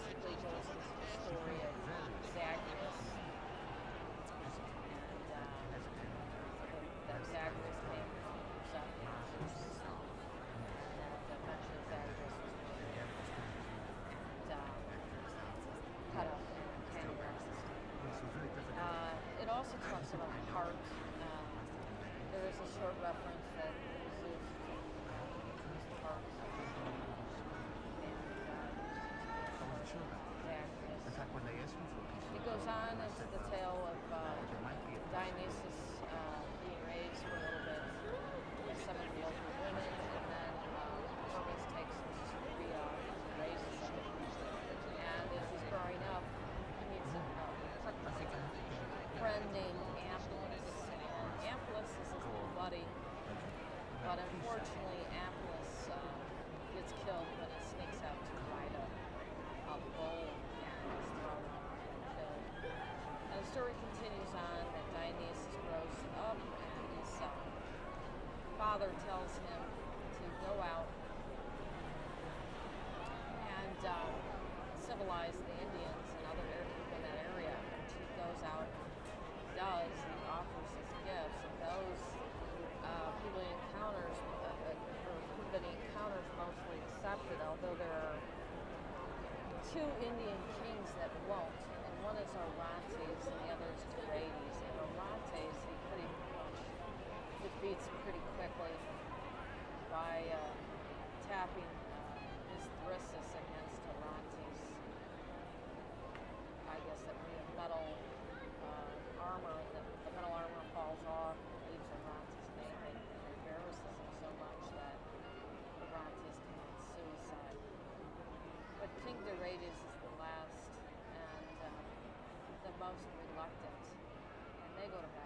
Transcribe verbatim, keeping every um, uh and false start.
basically goes into the story of Zagreus and uh, that Zagreus came to represent Zeus, and that eventually Zagreus was murdered and um, cut up and cannibalized. Uh, it also talks about the heart. Um, there is a short reference that Zeus used the heart and uh, Zagreus. It goes on into the tale of uh, Dionysus uh, being raised for a little bit by some of the older women, and then um, Hermes takes him to Rhea and raises him. And as he's growing up, he meets a, a friend named Amplius, and Amplius is his little buddy, but unfortunately Amplius uh, gets killed when he sneaks out to ride a, a bull and is thrown off and killed. And the story continues on that Dionysus grows up and his uh, father tells him to go out and um, civilize the Indians and other people in that area. And he goes out, does, he offers his gifts, and those uh, people he encounters, uh, or people that he encounters mostly accepted, although there are two Indian kings that won't, and one is Orontes and the other is Tiridates. And Orontes he pretty much defeats pretty quickly by uh, tapping uh, his thyrsus against Orontes. I guess that the metal uh, armor, the, the metal armor falls off and leaves Orontes naked, and embarrasses him so much that Orontes commits suicide. But King Tiridates is the last and uh, the most reluctant, and they go to battle.